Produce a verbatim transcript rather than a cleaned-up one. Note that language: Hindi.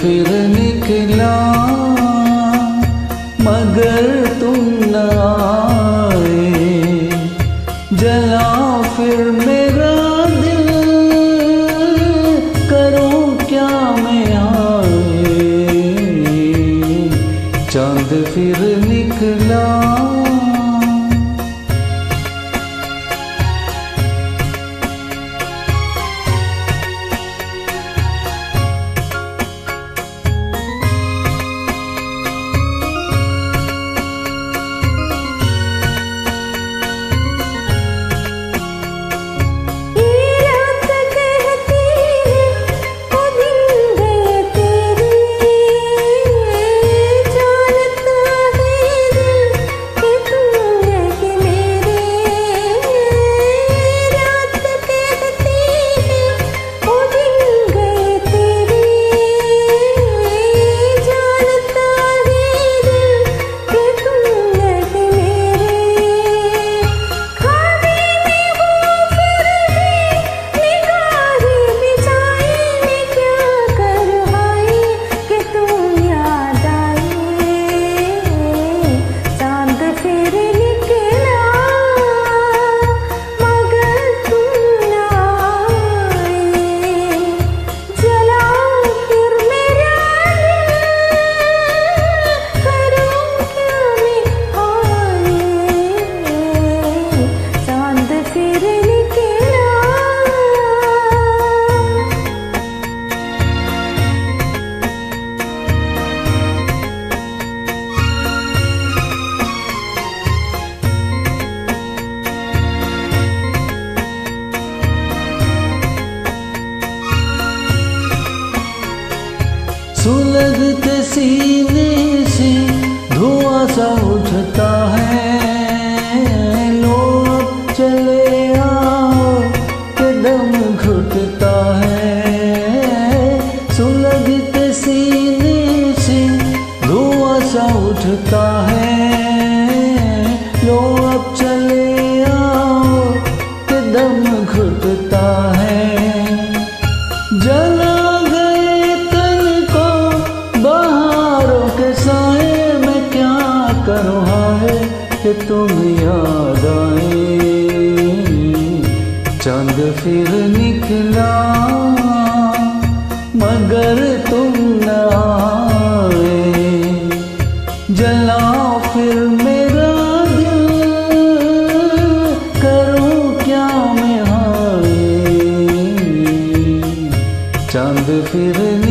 फिर निकला मगर तुम न आए, जला फिर मेरा दिल, करूं क्या मैं आए, चांद फिर निकला। सुलगते सीने से धुआं सा उठता है, लो अब चले आओ के दम घुटता है। सुलगते सीने से धुआं सा उठता है, लो अब चले आओ के दम घुटता है। जला करो हाय कि तुम याद आए, चांद फिर निकला मगर तुम न आए, जला फिर मेरा दिल, करूं क्या मैं हाय, चांद फिर